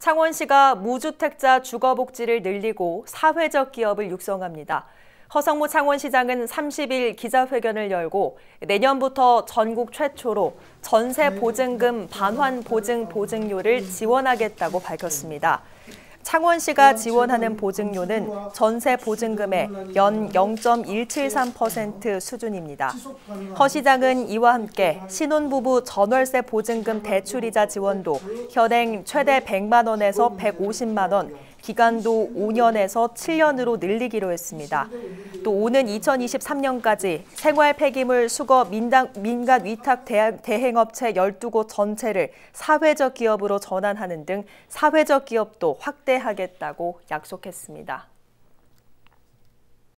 창원시가 무주택자 주거복지를 늘리고 사회적 기업을 육성합니다. 허성무 창원시장은 30일 기자회견을 열고 내년부터 전국 최초로 전세 보증금 반환 보증 보증료를 지원하겠다고 밝혔습니다. 창원시가 지원하는 보증료는 전세 보증금의 연 0.173% 수준입니다. 허 시장은 이와 함께 신혼부부 전월세 보증금 대출이자 지원도 현행 최대 100만 원에서 150만 원, 기간도 5년에서 7년으로 늘리기로 했습니다. 또 오는 2023년까지 생활 폐기물 수거 민간 위탁 대행업체 12곳 전체를 사회적 기업으로 전환하는 등 사회적 기업도 확대하겠다고 약속했습니다.